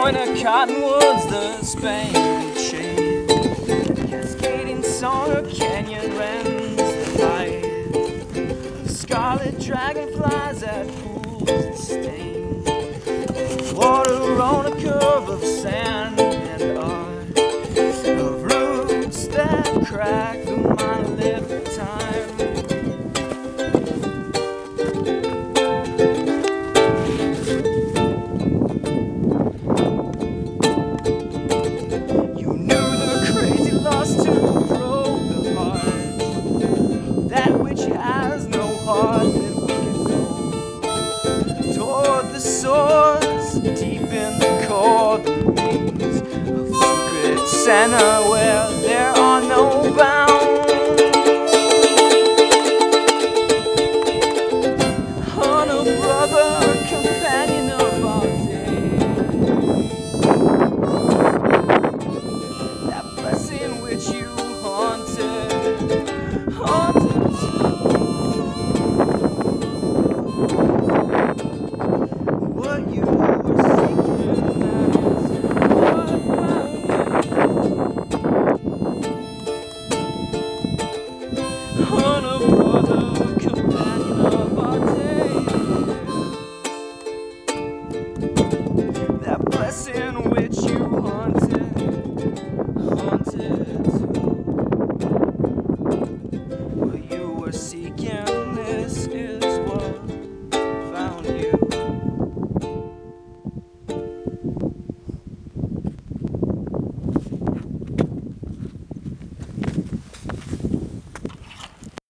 Growing a cottonwoods, the spangled shade, cascading song of canyon wrens that hide, scarlet dragonflies at pools that stain, water on a curve of sand and art, of roots that crack the monolith of time. Center where there are no bounds. On a brother, companion of our day, that blessing which you haunted, what you were seeking, that is what found you. On a brother, companion of our days, that blessing